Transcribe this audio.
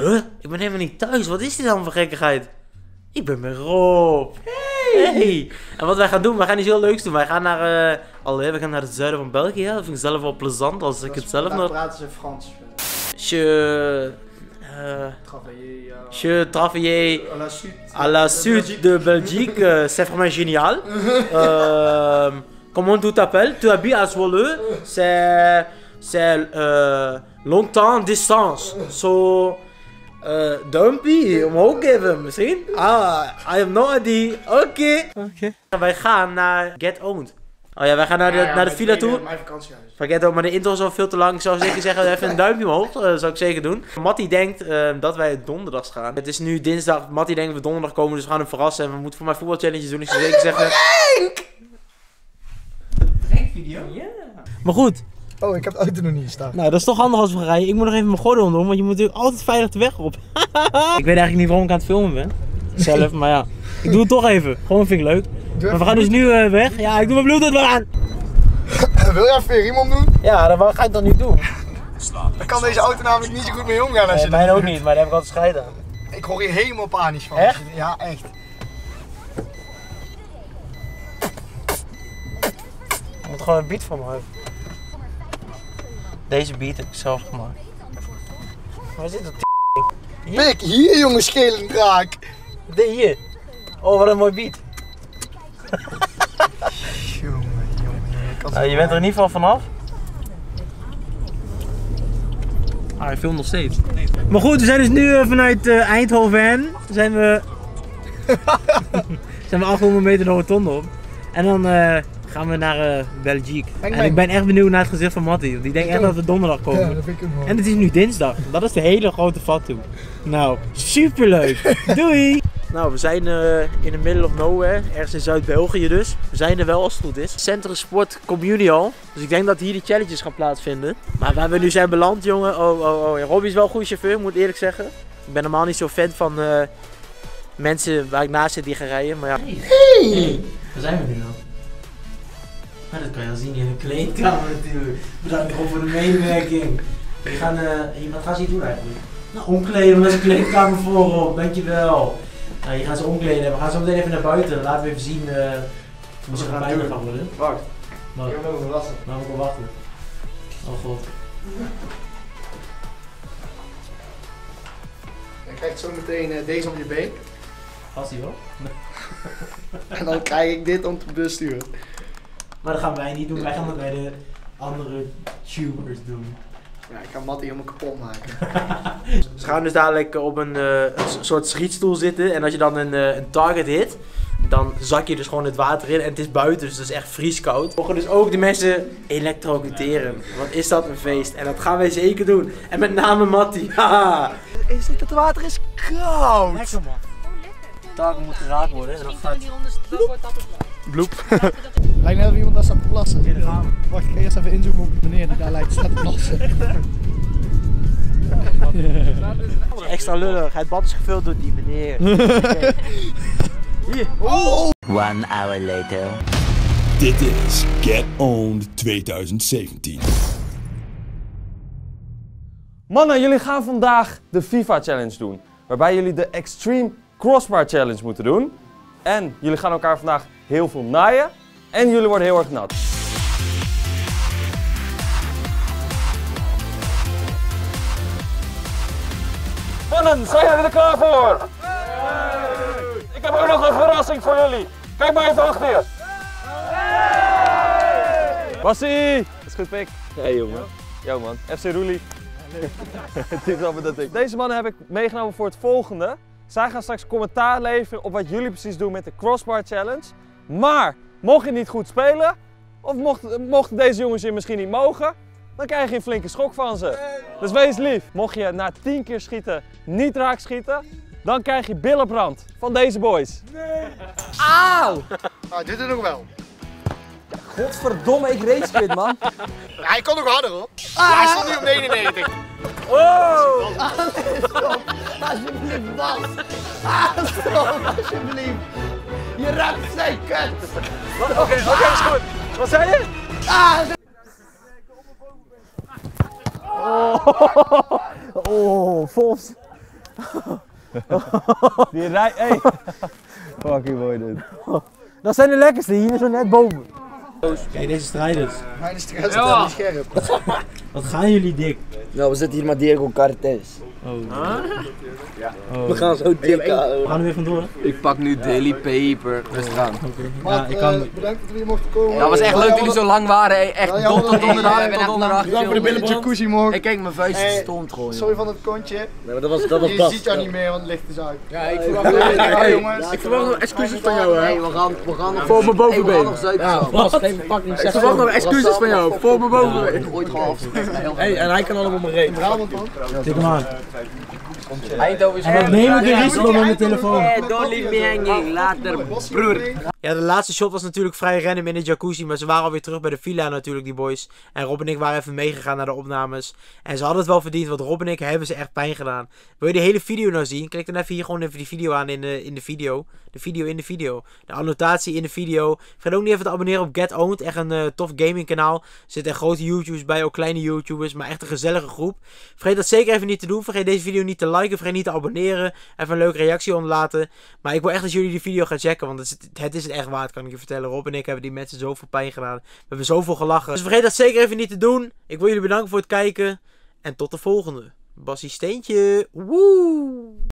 Huh? Ik ben helemaal niet thuis. Wat is dit dan voor gekkigheid? Ik ben met Rob. Hey. En wat wij gaan doen, wij gaan iets heel leuks doen. Wij gaan naar, we gaan naar het zuiden van België. Dat vind ik zelf wel plezant als ik het zelf nog... praten ze Frans. Je travaille à la sud de Belgique. C'est vraiment génial. Comment tu t'appelles? Tu habites à Zwolle. C'est longtemps distance. So... duimpje, omhoog geven misschien? I have no idea. Oké. Wij gaan naar Get Owned. Oh ja, wij gaan naar de villa toe. Mijn vakantiehuis. Vergeet ook, maar de intro is al veel te lang. Ik zou zeker zeggen, even een duimpje omhoog. Zou ik zeker doen. Mattie denkt dat wij donderdags gaan. Het is nu dinsdag. Mattie denkt dat we donderdag komen, dus we gaan hem verrassen. En we moeten voor mij voetbalchallenges doen. Ik zou zeker zeggen... Prankvideo? Ja. Maar goed. Oh, ik heb de auto nog niet staan. Nou, dat is toch handig als we gaan rijden. Ik moet nog even mijn gordel doen, want je moet natuurlijk altijd veilig de weg op. Ik weet eigenlijk niet waarom ik aan het filmen ben. Zelf, maar ja. Ik doe het toch even. Gewoon vind ik leuk. Maar we gaan dus nu weg. Ja, ik doe mijn bluetooth wel aan. Wil jij even riem omdoen? Ja, dat ga ik dan niet doen. Dan kan deze auto namelijk niet zo goed mee omgaan als je mij ook niet, maar daar heb ik altijd scheid aan. Ik hoor hier helemaal panisch van. Echt? Ja, echt. Ik moet gewoon een beat van me hebben. Deze beat heb ik zelf gemaakt. Waar zit dat Pik, hier jongen, schelen draak. Hier. Oh, wat een mooi beat. Jongen. Nou, je bent er in ieder geval vanaf. Ah, hij filmt nog steeds. Maar goed, we zijn dus nu vanuit Eindhoven. Zijn we 800 meter de rotonde op. En dan gaan we naar Belgique. En ik ben echt benieuwd naar het gezicht van Mattie. Die denkt echt dat we donderdag komen. Ja, dat vind ik ook wel. En het is nu dinsdag. Dat is de hele grote vat toe. Nou, superleuk. Doei! Nou, we zijn in the middle of nowhere. Ergens in Zuid-België dus. We zijn er wel als het goed is. Centrum Sport Communal. Dus ik denk dat hier die challenges gaan plaatsvinden. Maar waar we nu zijn beland, jongen. Oh. Ja, Robbie is wel een goede chauffeur, moet ik eerlijk zeggen. Ik ben normaal niet zo fan van mensen waar ik naast zit die gaan rijden. Maar ja. Hey! Waar zijn we nu dan? Nou, dat kan je al zien in een kleedkamer natuurlijk. Bedankt voor de medewerking. Wat gaan ze hier doen eigenlijk? Nou, omkleden met een kleedkamer voorop, dankjewel. Nou, hier gaan ze omkleden. We gaan zo meteen even naar buiten. Laten we even zien hoe ze gaan bijna gaan worden. Wacht. Wat? Ik wil nog verrassen. Nou, moet ik wel wachten. Oh god. Je krijgt zo meteen deze op je been. Past die wel? En dan krijg ik dit om te besturen. Maar dat gaan wij niet doen. Wij gaan dat bij de andere tubers doen. Ja, ik ga Mattie helemaal kapot maken. Ze gaan dus dadelijk op een soort schietstoel zitten. En als je dan een target hit, dan zak je dus gewoon het water in. En het is buiten, dus het is echt vrieskoud. We mogen dus ook de mensen elektrocuteren. Wat is dat een feest. En dat gaan wij zeker doen. En met name Mattie. Is dit het water is koud? Lekker man. De target moet geraakt worden. En dan gaat bloep. Lijkt net of iemand daar staat te plassen. Ja, daar gaan we. Wacht, ik ga eerst even inzoomen op meneer die daar lijkt te staan te plassen. Extra lullig. Het bad is gevuld door die meneer. Hier. Oh! 1 hour later. Dit is Get Owned 2017. Mannen, jullie gaan vandaag de FIFA Challenge doen. Waarbij jullie de Extreme Crossbar Challenge moeten doen. En jullie gaan elkaar vandaag heel veel naaien. En jullie worden heel erg nat. Mannen, zijn jullie er klaar voor? Nee! Ik heb ook nog een verrassing voor jullie. Kijk maar even achter je. Nee! Bassie! Dat is goed, pik. Hey jongen. Yo man, FC Roelie. Het is wel dat ik. Deze mannen heb ik meegenomen voor het volgende. Zij gaan straks commentaar leveren op wat jullie precies doen met de Crossbar Challenge. Maar, mocht je niet goed spelen, of mochten deze jongens je misschien niet mogen, dan krijg je een flinke schok van ze. Dus wees lief. Mocht je na 10 keer schieten niet raak schieten, dan krijg je billenbrand van deze boys. Nee. Auw! Nou, dit is nog wel. Godverdomme, ik race quit, man. Hij kon nog harder hoor. Hij stond nu op 99. Oh! Stop, alsjeblieft Bas. Stop, alsjeblieft. Je ruikt zijn kut. Oké, is goed. Wat zei je? Oh, Vos. Die rij... Hey. Fucking mooi dit. Dat zijn de lekkerste, hier zo net boven. Kijk, deze strijders. Mijn stress is niet scherp. Wat gaan jullie dik? Nou, we zitten hier met Diego Cartes. We gaan zo dik We gaan er weer vandoor. Ik pak nu Daily Paper. Rustig aan. Maar bedankt dat we hier mochten komen. Dat was echt leuk dat jullie zo lang waren. Hey. Echt tot donderdag. Bedankt voor de billen jacuzzi morgen. Ik kijk, mijn vuist stond gewoon. Sorry van het kontje. Nee, maar dat was Je ziet jou niet meer, want het licht is uit. Ja, ik verwacht nog excuses van jou, hè. we gaan nog Voor mijn bovenbeen. Ik Ik verwacht nog excuses van jou. Voor mijn bovenbeen. Ooit gewoon afspreken. Hey, en hij kan allemaal mijn reet. Brabant man. Tik hem aan. Eindhoven is En wat neem ik de risico met mijn telefoon? Don't leave me hanging. Later, broer. Ja, de laatste shot was natuurlijk vrij random in de jacuzzi, maar ze waren alweer terug bij de villa natuurlijk, die boys. En Rob en ik waren even meegegaan naar de opnames. En ze hadden het wel verdiend, want Rob en ik hebben ze echt pijn gedaan. Wil je de hele video nou zien? Klik dan even hier gewoon even die video aan in de video. De video in de video. De annotatie in de video. Vergeet ook niet even te abonneren op Get Owned. Echt een tof gaming kanaal. Er zitten grote YouTubers bij, ook kleine YouTubers, maar echt een gezellige groep. Vergeet dat zeker even niet te doen. Vergeet deze video niet te liken. Vergeet niet te abonneren. Even een leuke reactie onderlaten. Maar ik wil echt dat jullie die video gaan checken, want het is het echt waard, kan ik je vertellen. Rob en ik hebben die mensen zoveel pijn gedaan. We hebben zoveel gelachen. Dus vergeet dat zeker even niet te doen. Ik wil jullie bedanken voor het kijken. En tot de volgende. Bassie Steentje. Woe!